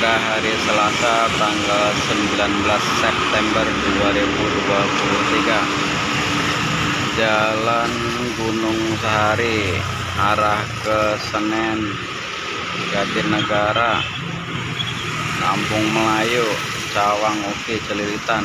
pada hari Selasa tanggal 19 September 2023, Jalan Gunung Sahari arah ke Senen, Jatinegara, Kampung Melayu, Cawang Uki, Celilitan.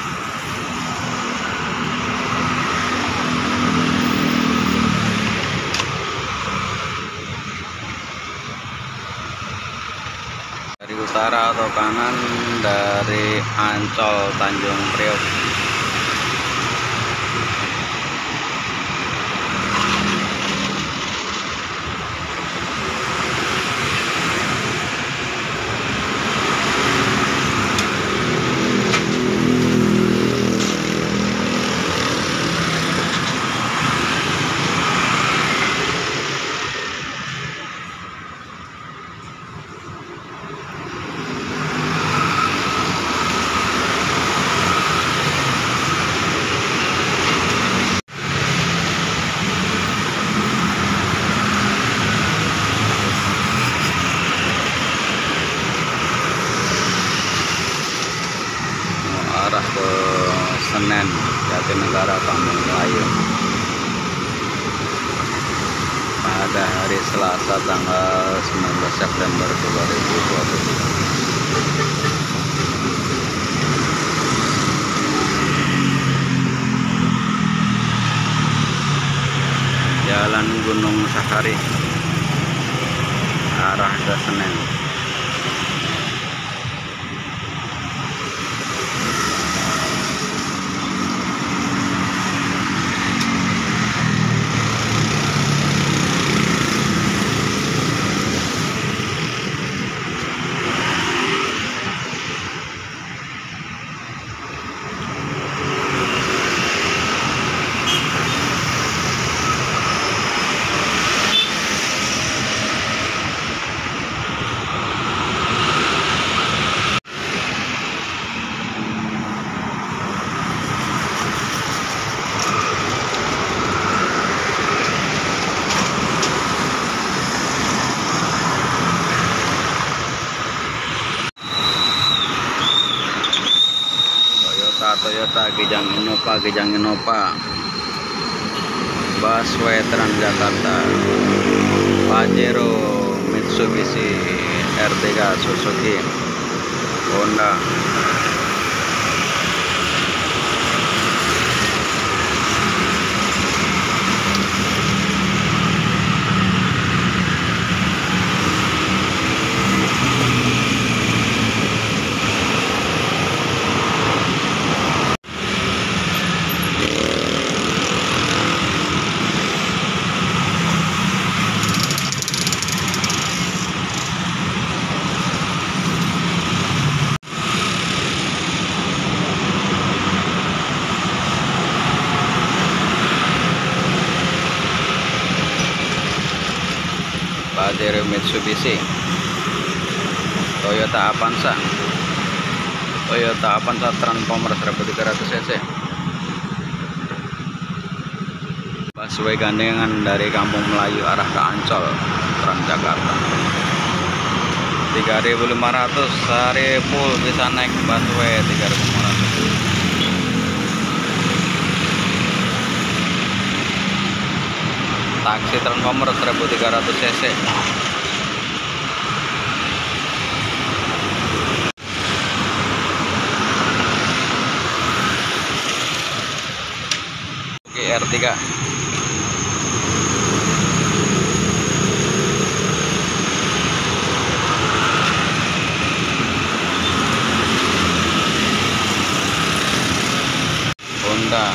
Dari utara atau kanan dari Ancol Tanjung Priok. Arah ke Senen, Jatinegara, Kampung Melayu pada hari Selasa tanggal 19 September 2023. Jalan Gunung Sahari arah ke Senen. Toyota Kijang Innova, Busway Transjakarta, Pajero, Mitsubishi, R3, Suzuki, Honda. Pajero, Mitsubishi, Toyota Avanza Transformer 1300 cc, busway gandengan dari Kampung Melayu arah ke Ancol Transjakarta. 3.500 sehari full bisa naik busway 3.500. Taksi Transformer 1300 cc. R3. Honda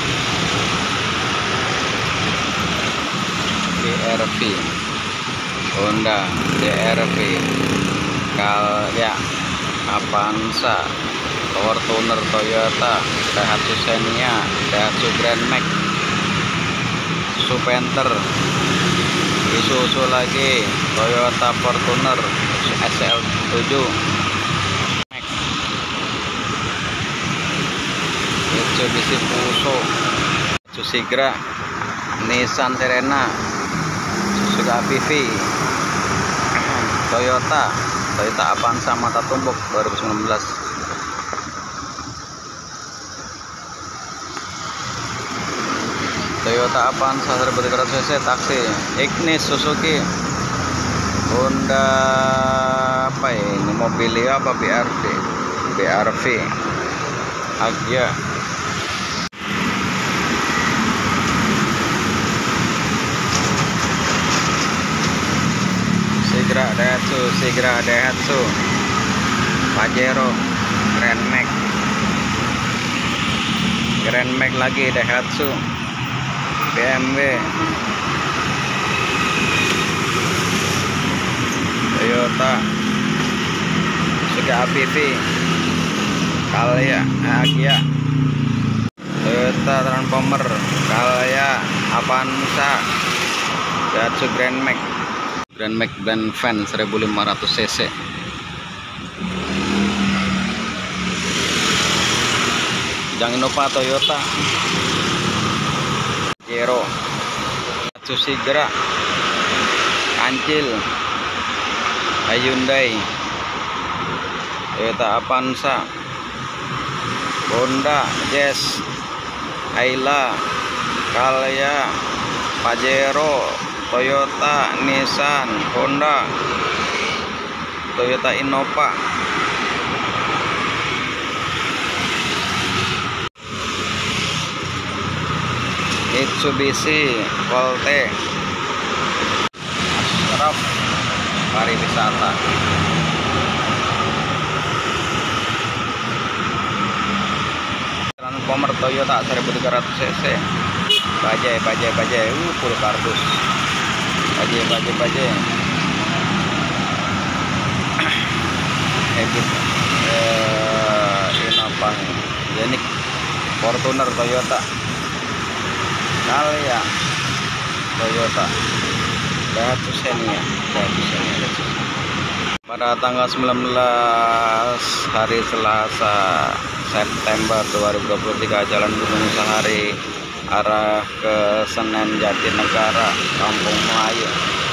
DRV, Honda DRV, Calya, Avanza, Fortuner Toyota, Daihatsu Xenia, Daihatsu Grand Max, Supenter, Isuzu lagi, Toyota Fortuner SL7, Mitsubishi Fuso, Susigra, Nissan Serena, Suzuki APV, Toyota, Toyota Avanza mata tumbuk 2019. Toyota Avanza 1300 cc taksi. Ignis Suzuki. Honda apa ini, Mobilia apa BRV Agya. Sigra Daihatsu Pajero Grand Max lagi Daihatsu BMW Toyota Suzuki APV Calya Agya Toyota Transformer Calya Avanza Daihatsu Grand Max Blend Van 1500 cc. Jang Innova Toyota Jero Sigra Kancil Hyundai Toyota Avanza Honda Jazz Ayla Calya Pajero Toyota Nissan Honda Toyota Innova Mitsubishi Colte Ashraf pariwisata. Transformer Toyota 1300 cc. Bajai full kardus. Bajai. Ini apa? Jenik Fortuner Toyota. Calya Toyota. Daihatsu Xenia. Pada tanggal 19 hari Selasa September 2023, Jalan Gunung Sahari arah ke Senen Jatinegara, Kampung Melayu.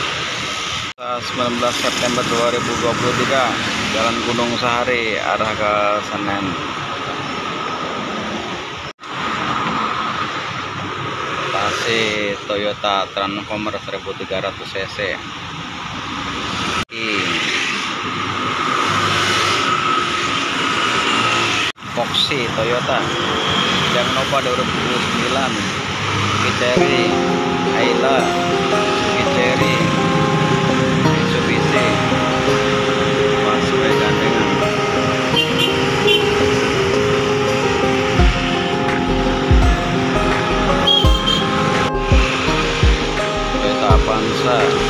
19 September 2023, Jalan Gunung Sahari arah ke Senen. Tasi Toyota Transformer 1300 cc. Foxy Toyota. Jang Innova 2009. Cherry Ayla Cherry Mitsubishi Busway gandengan. Toyota Avanza